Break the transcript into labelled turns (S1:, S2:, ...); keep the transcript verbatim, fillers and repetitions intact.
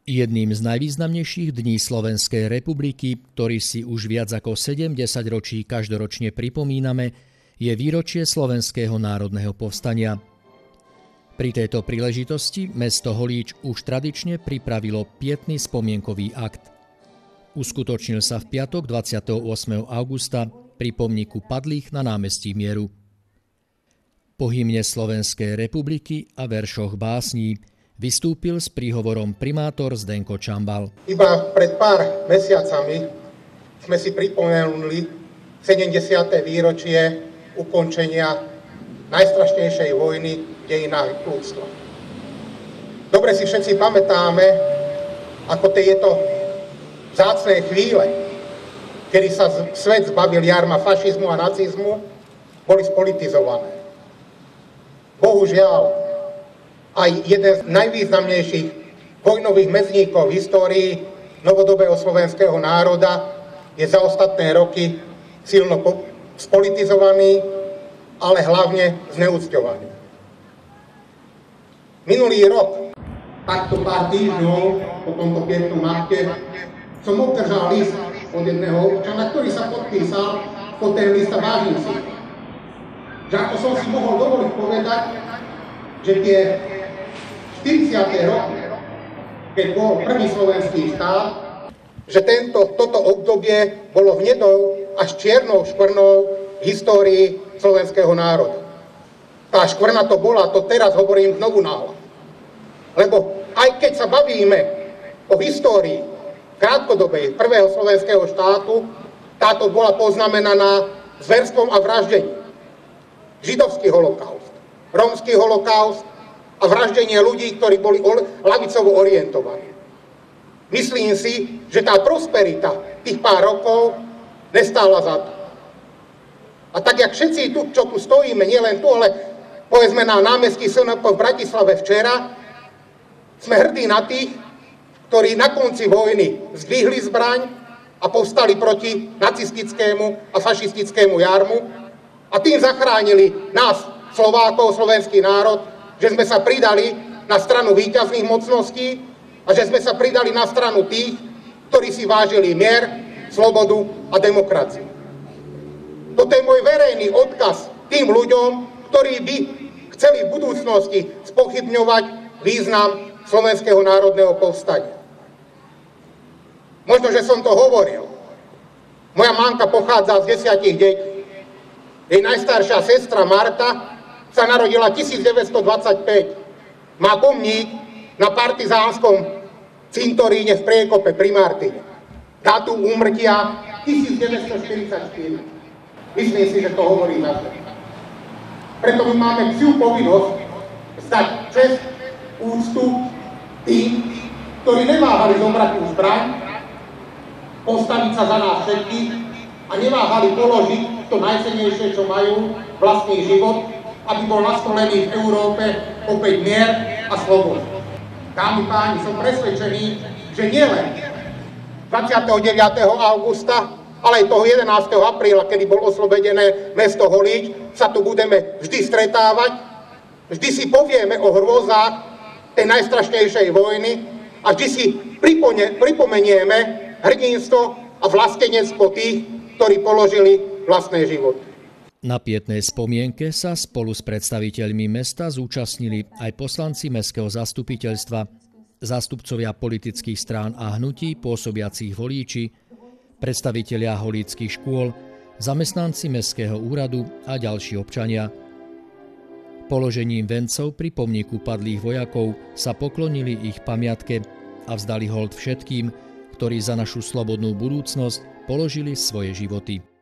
S1: Jedným z najvýznamnejších dní Slovenskej republiky, ktorý si už viac ako sedem desaťročí každoročne pripomíname, je výročie Slovenského národného povstania. Pri tejto príležitosti mesto Holíč už tradične pripravilo pietny spomienkový akt. Uskutočnil sa v piatok dvadsiateho ôsmeho augusta pri pomníku padlých na námestí Mieru. Po hymne Slovenskej republiky a veršoch básní vystúpil s príhovorom primátor Zdenko Čambal.
S2: Iba pred pár mesiacami sme si pripomenuli sedemdesiate výročie ukončenia najstrašnejšej vojny v dejinách ľudstva. Dobre si všetci pamätáme, ako tieto vzácne chvíle, kedy sa svet zbavil jarma fašizmu a nacizmu, boli spolitizované. Bohužiaľ, aj jeden z najvýznamnejších vojnových medzníkov v histórii novodobého slovenského národa je za ostatné roky silno spolitizovaný, ale hlavne zneúcťovaný. Minulý rok, takto pár týždňov po tomto pietnom akte, som obdržal list od jedného občana, ktorý sa podpísal pod ten list a vážim si. Že ako som si mohol dovoliť povedať, že tie štyridsiate roky, keď bol prvý slovenský štát, že tento, toto obdobie bolo hnedou až čiernou škvrnou v histórii slovenského národa. Tá škvrna to bola, to teraz hovorím znovu náhľad. Lebo aj keď sa bavíme o histórii krátkodobej prvého slovenského štátu, táto bola poznamenaná zverstvom a vraždením. Židovský holokaust, rómsky holokaust a vraždenie ľudí, ktorí boli ľavicovo orientovaní. Myslím si, že tá prosperita tých pár rokov nestála za to. A tak, jak všetci tu, čo tu stojíme, nielen tu, ale povedzme na námestí es en pé v Bratislave včera, sme hrdí na tých, ktorí na konci vojny zdvihli zbraň a povstali proti nacistickému a fašistickému jarmu a tým zachránili nás, Slovákov, slovenský národ, že sme sa pridali na stranu víťazných mocností a že sme sa pridali na stranu tých, ktorí si vážili mier, slobodu a demokraciu. Toto je môj verejný odkaz tým ľuďom, ktorí by chceli v budúcnosti spochybňovať význam Slovenského národného povstania. Možno, že som to hovoril. Moja mamka pochádza z desiatich detí. Jej najstaršia sestra Marta sa narodila tisícdeväťstodvadsaťpäť. Má pomník na partizánskom cintoríne v Priekope pri Martine. Dátum úmrtia tisícdeväťstoštyridsaťštyri. Myslím si, že to hovorí za to. Preto my máme psiu povinnosť zdať česť, úctu tým, ktorí neváhali zobrať tú zbraň, postaviť sa za nás všetkých a neváhali položiť to najcennejšie, čo majú, vlastný život, aby bol nastolený v Európe opäť mier a sloboda. Dámy páni, som presvedčený, že nielen dvadsiateho deviateho augusta, ale aj toho jedenásteho apríla, kedy bolo oslobodené mesto Holíč, sa tu budeme vždy stretávať, vždy si povieme o hrôzách tej najstrašnejšej vojny a vždy si pripomenieme hrdinstvo a vlastenectvo tých, ktorí položili vlastné životy.
S1: Na pietnej spomienke sa spolu s predstaviteľmi mesta zúčastnili aj poslanci mestského zastupiteľstva, zástupcovia politických strán a hnutí pôsobiacich v Holíči, predstavitelia holíckych škôl, zamestnanci mestského úradu a ďalší občania. Položením vencov pri pomníku padlých vojakov sa poklonili ich pamiatke a vzdali hold všetkým, ktorí za našu slobodnú budúcnosť položili svoje životy.